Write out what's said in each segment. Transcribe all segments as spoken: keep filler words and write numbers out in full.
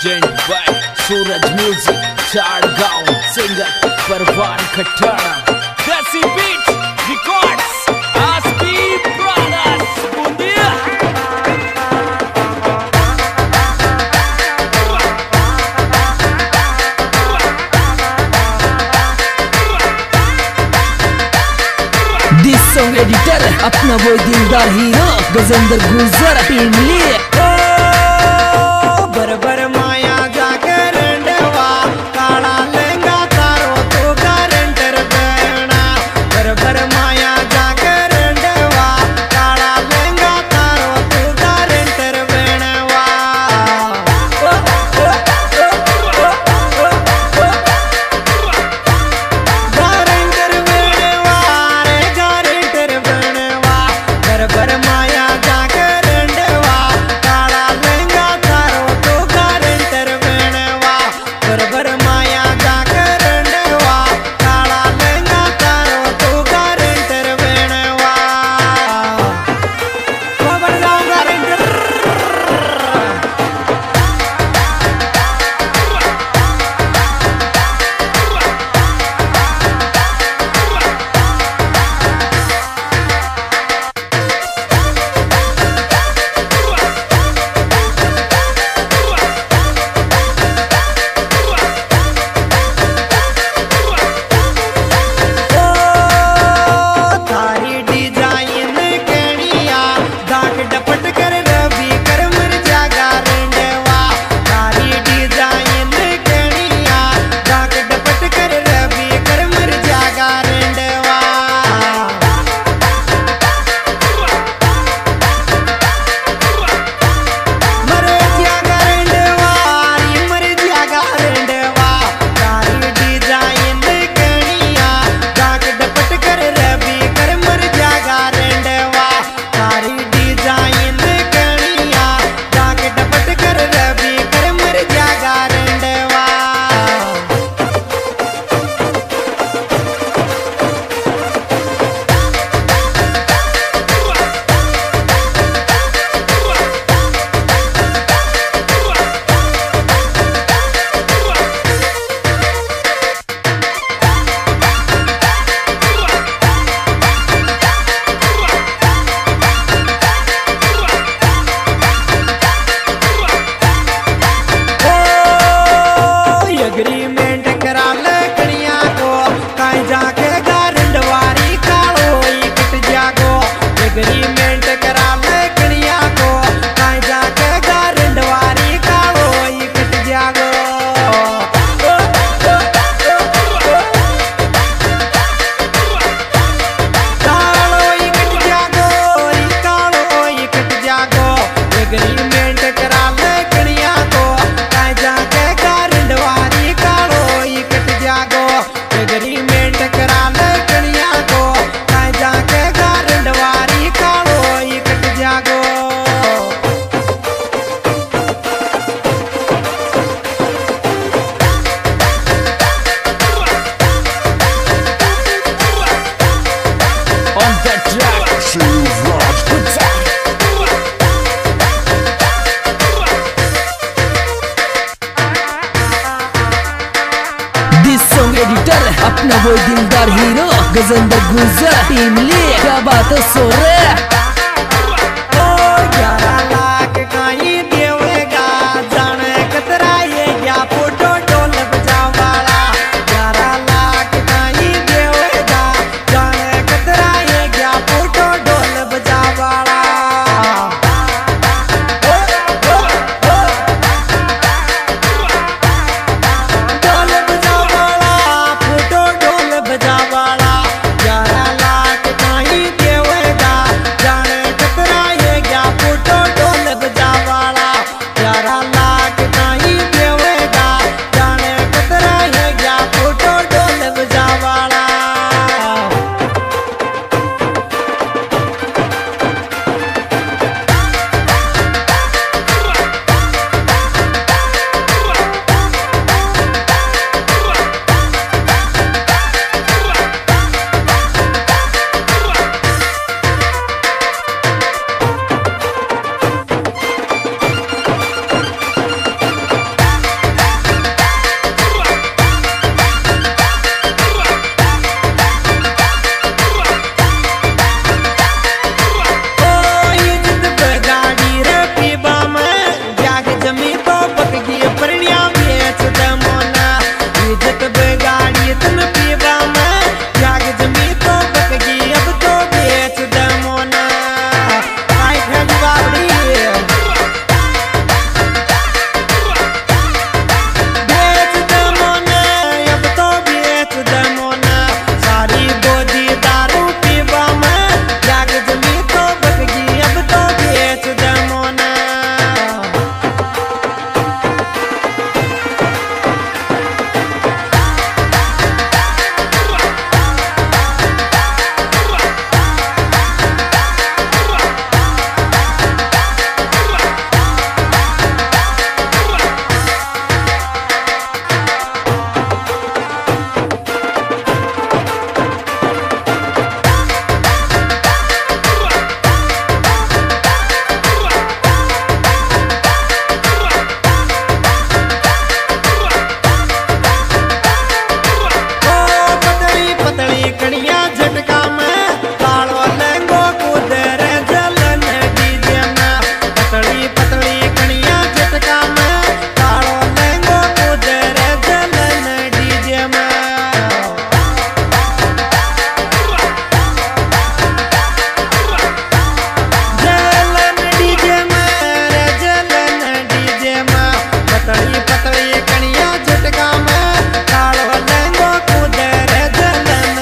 Present by Suraj music Chadgaon singer Parwan Khatana Desi beat records आसपी brothers बूंदिया। This song editor अपना वो दिलदार हीरो गजेंद्र गुजर टीम लिए बरबर माया जाकर रंडवा काला लहंगा तारो तो गारंटर बहना बरबर माया जाकर रंडवा काला लहंगा तारो तो गारंटर बहनवा गारंटर बहनवा रे गारंटर बहनवा बरबर माया जाकर रंडवा काला लहंगा तारो तो गारंटर बहनवा बरबर माया जाकर रंडवा काला लहंगा तारो तो गारंटर बहनवा खबर जाओ गारंटर तारी डिजाइन कणिया दाग डपट कर रवि कर मर जागा रंडवा तारी डिजाइन कणिया दाग डपट कर रवि कर मर जागा रंडवा मर जागा रंडवा री मर जागा रंडवा तारी डिजाइन कणिया दाग डपट कर रवि कर मर जागा रंडवा तारी डिजाइन कणिया दाग डपट कर रवि कर मर जागा रंडवा एग्रीमेंट करा ले कणिया को काई जाके गारंडवारी कालो ही कट जागो एग्रीमेंट करा ले कणिया को काई जाके गारंडवारी कालो ही कट जागो कालो ही कट जागो री कालो ही कट जागो एग्रीमेंट करा ले कणिया को काई जाके गारंडवारी कालो ही कट जागो एग्रीमेंट करा ले कणिया को काई जाके गारंडवारी कालो ही कट जागो On that track Shivraj Guitar this song editor अपना वो दिलदार हीरो गजेंद्र गुजर टीम लिए क्या बात है सो रे ओ ग्यारह लाख काई देवेगा जाने कतरा ये क्या फोटो डोल बजावाला ग्यारह लाख काई देवेगा जाने कतरा ये क्या फोटो डोल बजावाला ओ ओ ओ डोल बजावाला फोटो डोल बजावाला ग्यारह लाख काई देवेगा जाने बकगी परिणिया बेच दमोना इज्जत बेगाड़ी तन पीवा में जाग जमी तो बकगी अब तो बेच दमोना आई खज बाबड़ी बेच दमोना अब तो बेच दमोना सारी बोधी दारू पीवा में जाग जमी तो बकगी अब तो बेच दमोना कणिया झटका में कालो लहंगो कुदर जलन डीजे में पतली पतली कणिया झटका में कालो लहंगो कुदर जलन डीजे में जलन डीजे में जलन डीजे में पतली पतली कणिया झटका में कालो लहंगो कुदर जलन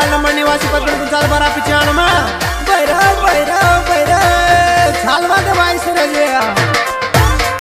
नंबर निवासी पचपन उनचास बारह पिचानवे।